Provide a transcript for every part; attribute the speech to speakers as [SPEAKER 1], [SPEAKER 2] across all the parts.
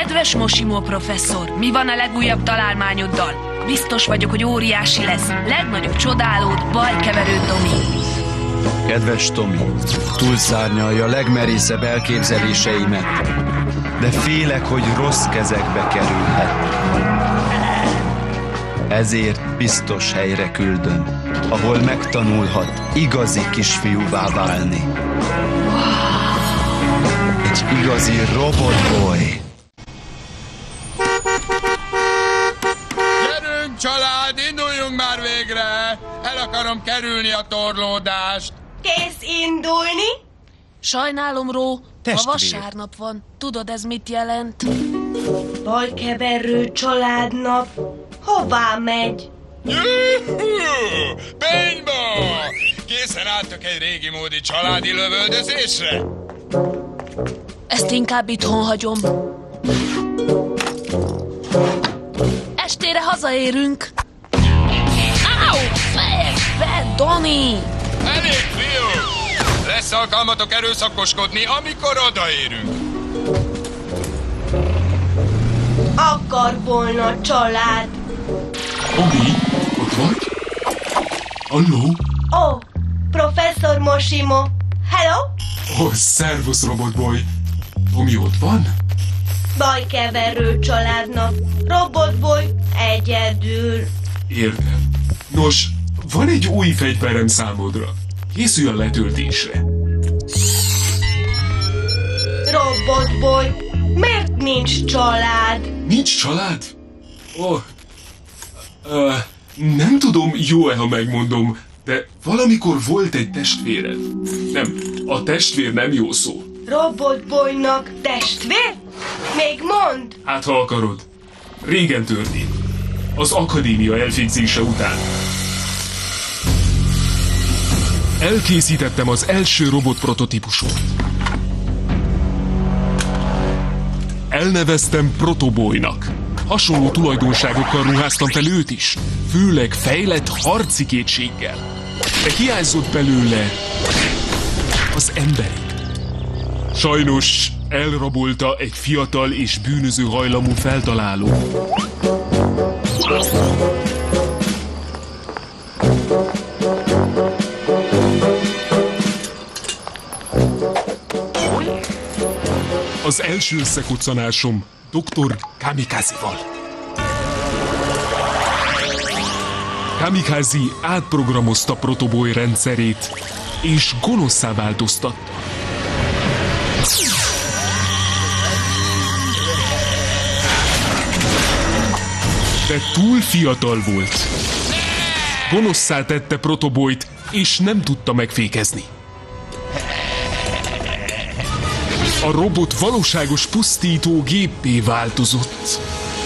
[SPEAKER 1] Kedves Mosimo professzor, mi van a legújabb találmányoddal? Biztos vagyok, hogy óriási lesz. Legnagyobb csodálód, bajkeverő Tomi.
[SPEAKER 2] Kedves Tomi, túlszárnyalja a legmerészebb elképzeléseimet, de félek, hogy rossz kezekbe kerülhet. Ezért biztos helyre küldöm, ahol megtanulhat igazi kisfiúvá válni. Egy igazi robotboy.
[SPEAKER 3] Gyerünk, család, induljunk már végre! El akarom kerülni a torlódást.
[SPEAKER 4] Kész indulni?
[SPEAKER 1] Sajnálom, Ró,
[SPEAKER 2] Testvér.
[SPEAKER 1] a vasárnap van. Tudod, ez mit jelent?
[SPEAKER 4] Bajkeverő családnap. Hová megy?
[SPEAKER 3] Paintball! Készen álltok egy régi módi családi lövöldözésre?
[SPEAKER 1] Ezt inkább itthon hagyom. Estére hazaérünk. Áú! Fejedbe, Doni!
[SPEAKER 3] Elég, fiú! Lesz alkalmatok erőszakoskodni, amikor odaérünk.
[SPEAKER 4] Akar volna család.
[SPEAKER 5] Tomi, ott vagy? Halló?
[SPEAKER 4] Ó, professzor Mosimo. Hello?
[SPEAKER 5] Szervusz, robotboy. Tomi ott van?
[SPEAKER 4] Bajkeverő családnap. Robotboy egyedül.
[SPEAKER 5] Értem. Nos, van egy új fegyverem számodra. Készülj a letöltésre.
[SPEAKER 4] Robotboy, miért nincs család?
[SPEAKER 5] Nincs család? Nem tudom, jó-e, ha megmondom, de valamikor volt egy testvéred. Nem, a testvér nem jó szó.
[SPEAKER 4] Robotboynak testvér? Még mond.
[SPEAKER 5] Hát, ha akarod. Régen történt. Az akadémia elvégzése után. Elkészítettem az első robot prototípusot. Elneveztem Protoboynak. Hasonló tulajdonságokkal ruháztam fel őt is, főleg fejlett harci készséggel. De hiányzott belőle az emberi. Sajnos elrabolta egy fiatal és bűnöző hajlamú feltaláló. Az első összekoccanásom Dr. Kamikaze-val. Kamikaze átprogramozta Protoboy rendszerét, és gonoszszá változtatta. De túl fiatal volt. Gonoszszá tette Protoboyt, és nem tudta megfékezni. A robot valóságos pusztító géppé változott.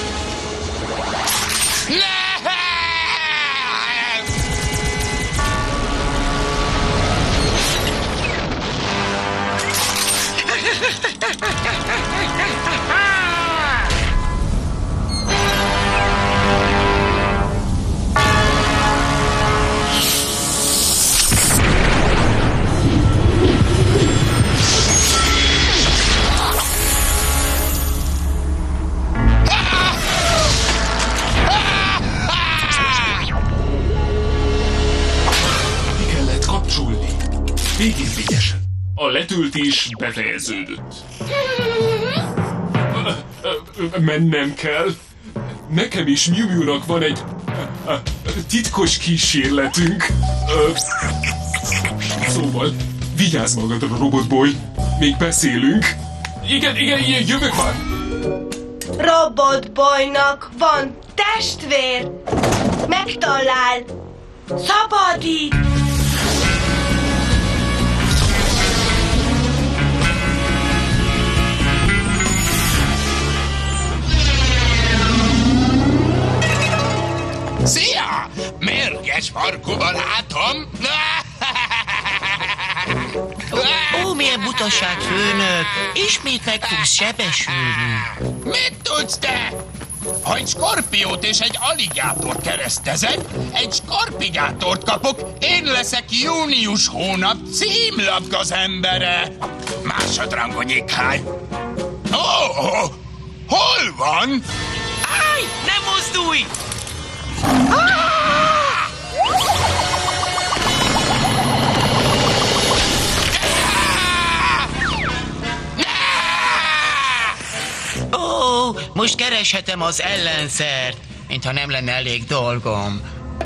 [SPEAKER 5] Végén vigyesen. A letöltés befejeződött. Mennem kell. Nekem és Miu-Miu-nak van egy titkos kísérletünk. Szóval, vigyázz magadra, Robotboy. Még beszélünk. Igen, jövök már.
[SPEAKER 4] Robotboynak van testvér. Megtalál. Szabadít.
[SPEAKER 3] Szia! Mérges farkú barátom!
[SPEAKER 6] Ó, milyen butaság, főnök! Ismét meg fogsz sebesülni.
[SPEAKER 3] Mit tudsz te? Ha egy skorpiót és egy aligátort keresztezek, egy skorpigátort kapok, én leszek június hónap címlapgaz embere. Másodrangú nyikhány. Hol van?
[SPEAKER 6] Állj, ne mozdulj! Ó, most kereshetem az ellenszert, mintha nem lenne elég dolgom.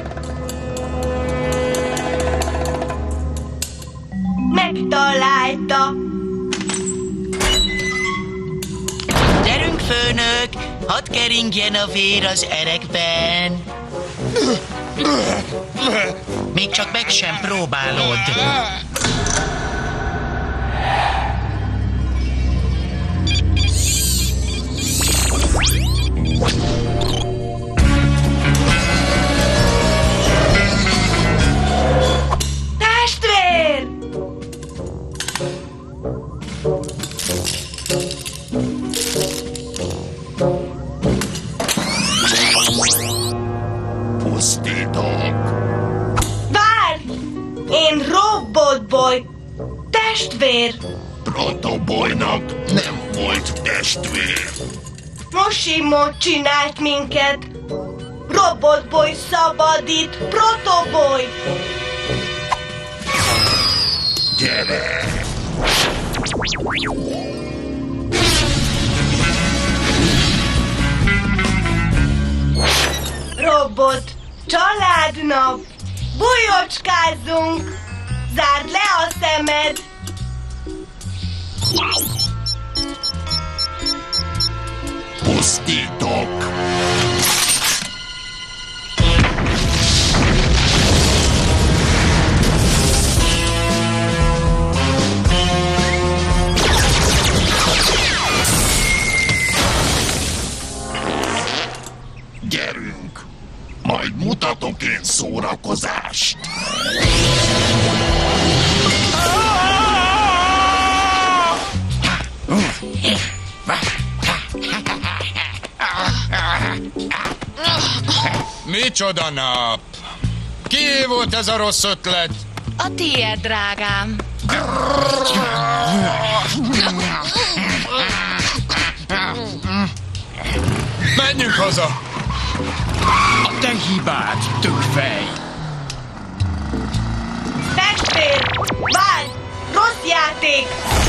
[SPEAKER 4] Megtalálta.
[SPEAKER 6] Gyerünk, főnök, hadd keringjen a vér az erekben. Még csak meg sem próbálod.
[SPEAKER 4] Testvér!
[SPEAKER 3] Pusztítok!
[SPEAKER 4] Várj! Én Robotboy! Testvér!
[SPEAKER 3] Protoboynak nem volt testvér.
[SPEAKER 4] Mosimot csinált minket! Robotboy szabadít! Protoboy!
[SPEAKER 3] Gyere!
[SPEAKER 4] Robot! Családnap! Bujocskázzunk! Zárd le a szemed!
[SPEAKER 3] Pusztítok! Gyerünk! Majd mutatok én szórakozást! Micsoda nap! Kié volt ez a rossz ötlet?
[SPEAKER 1] A tiéd, drágám.
[SPEAKER 3] Menjünk haza! A te hibád, tökfej!
[SPEAKER 4] Testvér! Várj! Rossz játék!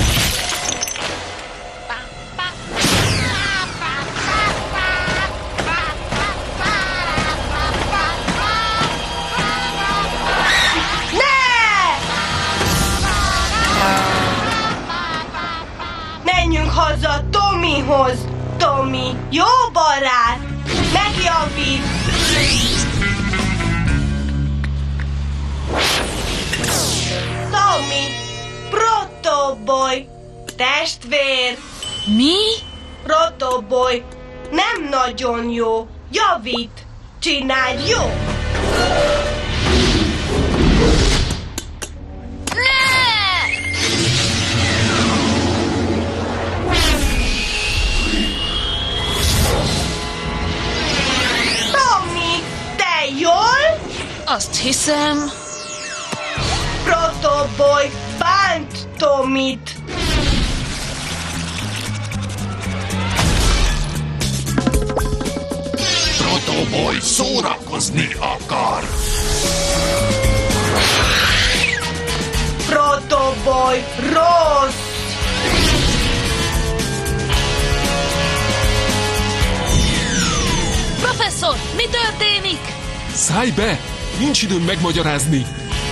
[SPEAKER 4] Menjünk haza Tommyhoz! Tommy, jó barát! Megjavít! Tommy, Protoboy, testvér!
[SPEAKER 1] Mi?
[SPEAKER 4] Protoboy, nem nagyon jó. Javít! Csináld jó!
[SPEAKER 1] Azt hiszem...
[SPEAKER 4] Protoboy bánt Tommyt.
[SPEAKER 3] Protoboy szórakozni akar.
[SPEAKER 4] Protoboy rossz.
[SPEAKER 1] Professzor, mi történik?
[SPEAKER 5] Szállj be! Nincs időm megmagyarázni!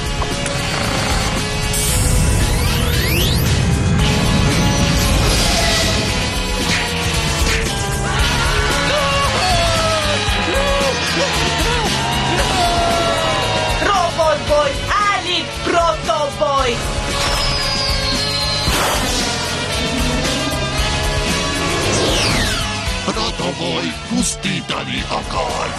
[SPEAKER 4] Robotboy, állít Protoboy!
[SPEAKER 3] Protoboy pusztítani akar.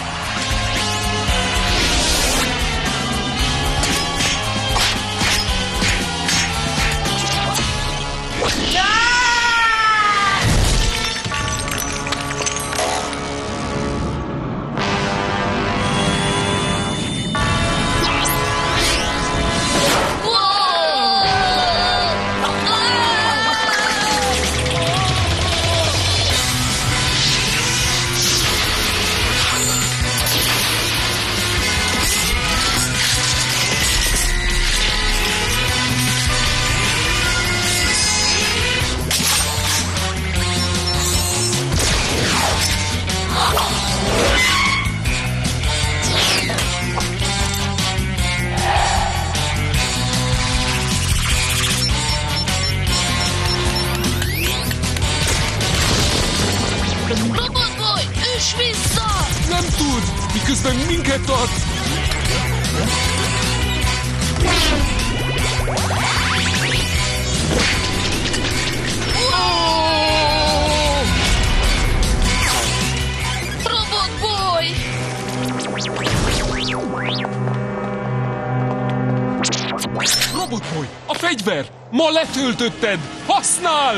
[SPEAKER 1] Robotboy, üss vissza!
[SPEAKER 5] Nem tud, miközben minket tart.
[SPEAKER 1] Robotboy!
[SPEAKER 5] Robotboy, a fegyver! Ma letöltötted! Használd!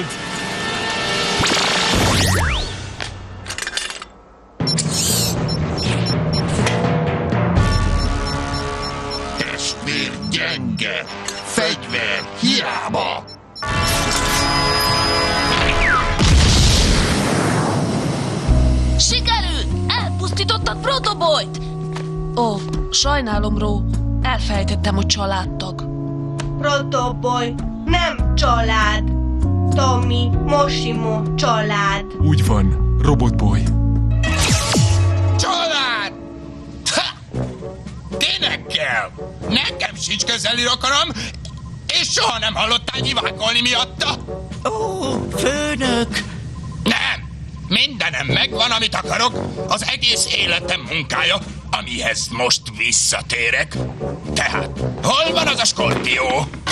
[SPEAKER 3] Testvér gyenge, fegyver hiába.
[SPEAKER 1] Sikerült! Elpusztítottad Protoboyt! Ó, sajnálom, Ró. Elfelejtettem, hogy családtag.
[SPEAKER 4] Protoboy nem család. Tommy, Moshimo család.
[SPEAKER 5] Úgy van, Robotboy.
[SPEAKER 3] Család! Ha! Tényleg kell! Nekem sincs közeli rokonom, és soha nem hallottál nyivákolni miatta?
[SPEAKER 6] Ó, főnök!
[SPEAKER 3] Nem! Mindenem megvan, amit akarok, az egész életem munkája, amihez most visszatérek. Tehát, hol van az a skorpió?